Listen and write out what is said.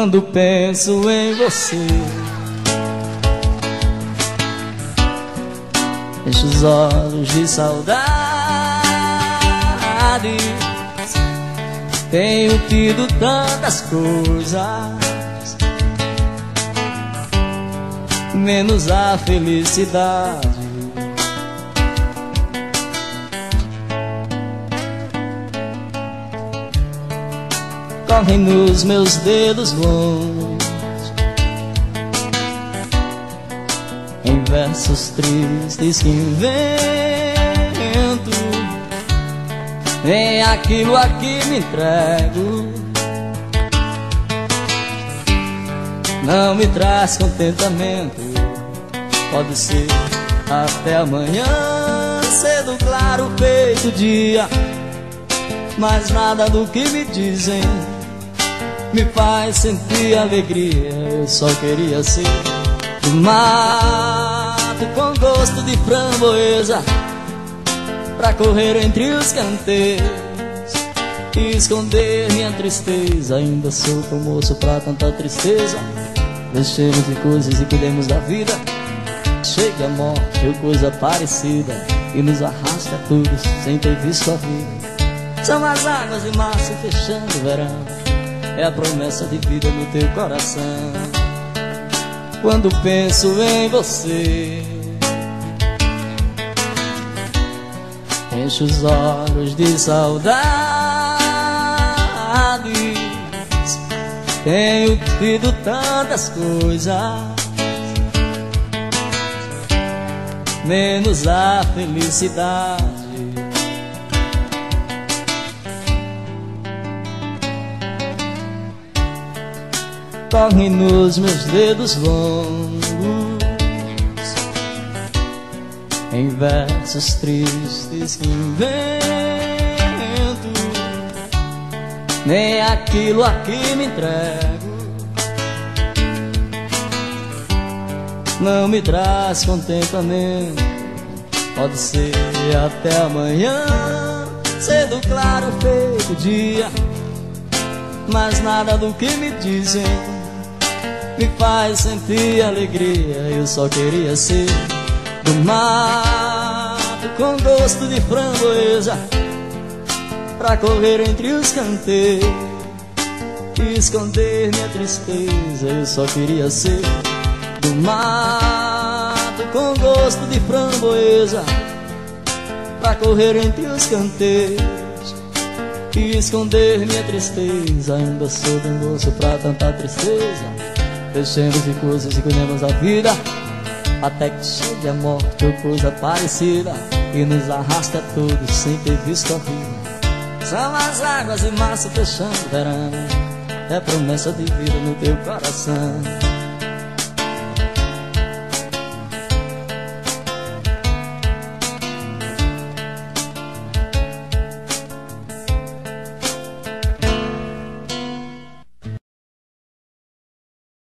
Quando penso em você, encho os olhos de saudade. Tenho tido tantas coisas, menos a felicidade. Correm nos meus dedos longos em versos tristes que invento, em aquilo a que me entrego. Não me traz contentamento. Pode ser até amanhã, cedo, claro, feito dia, mas nada do que me dizem me faz sentir alegria. Eu só queria ser do mato com gosto de framboesa, pra correr entre os canteiros e esconder minha tristeza. Ainda sou tão moço pra tanta tristeza. Deixemos de coisas e cuidemos da vida. Chega a morte ou coisa parecida e nos arrasta a todos sem ter visto a vida. São as águas de março fechando o verão, é a promessa de vida no teu coração. Quando penso em você, encho os olhos de saudades. Tenho tido tantas coisas, menos a felicidade. Correm nos meus dedos longos em versos tristes que invento, nem aquilo a que me entrego não me traz contentamento. Pode ser até amanhã, cedo, claro, feito dia, mas nada do que me dizem me faz sentir alegria. Eu só queria ser do mato com gosto de framboesa, pra correr entre os canteiros e esconder minha tristeza. Eu só queria ser do mato com gosto de framboesa, pra correr entre os canteiros e esconder minha tristeza. Ainda sou bem moço pra tanta tristeza. Deixemos de coisas e cuidemos da vida, até que chegue a morte ou coisa parecida e nos arrasta a todos sem ter visto a vida. São as águas de março fechando o verão, é promessa de vida no teu coração.